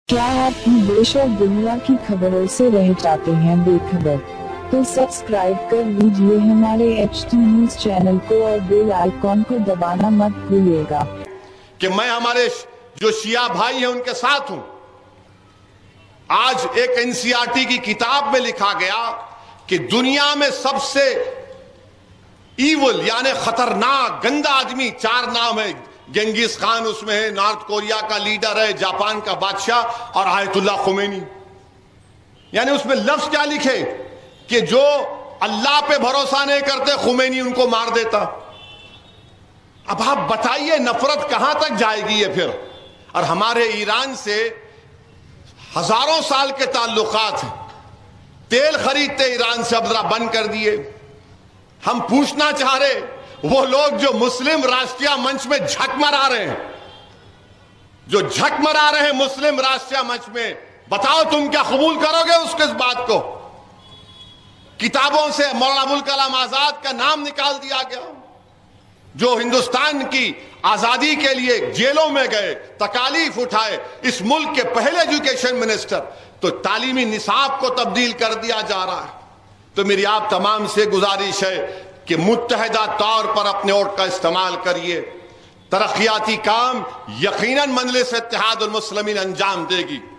क्या आप देश और दुनिया की खबरों से रह जाते हैं बेखबर? तो सब्सक्राइब कर लीजिए हमारे HT न्यूज चैनल को और बेल आइकॉन को दबाना मत भूलिएगा। कि मैं हमारे जो शिया भाई हैं उनके साथ हूं। आज एक NCERT की किताब में लिखा गया कि दुनिया में सबसे ईवल यानी खतरनाक गंदा आदमी 4 नाम है। गेंगिस खान उसमें है, नॉर्थ कोरिया का लीडर है, जापान का बादशाह और आयतुल्लाह खुमैनी। यानी उसमें लफ्ज क्या लिखे कि जो अल्लाह पे भरोसा नहीं करते खुमैनी उनको मार देता। अब आप बताइए नफरत कहां तक जाएगी ये फिर। और हमारे ईरान से हजारों साल के ताल्लुकात हैं। तेल खरीदते ईरान से अब जरा बंद कर दिए। हम पूछना चाह रहे वो लोग जो मुस्लिम राष्ट्रीय मंच में झक मरा रहे हैं, जो झक मरा रहे हैं मुस्लिम राष्ट्रीय मंच में, बताओ तुम क्या कबूल करोगे उसके इस बात को? किताबों से मौलाना अबुल कलाम आजाद का नाम निकाल दिया गया, जो हिंदुस्तान की आजादी के लिए जेलों में गए, तकालीफ उठाए, इस मुल्क के पहले एजुकेशन मिनिस्टर। तो तालीमी निसाब को तब्दील कर दिया जा रहा है। तो मेरी आप तमाम से गुजारिश है कि मुत्तहिदा तौर पर अपने वोट का इस्तेमाल करिए। तरक्याती काम यकीनन मजलिस इत्तेहादुल मुस्लिमीन अंजाम देगी।